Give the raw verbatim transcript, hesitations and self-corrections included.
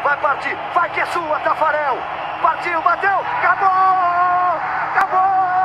vai partir, vai que é sua, Tafarel. Partiu, bateu, acabou! Acabou!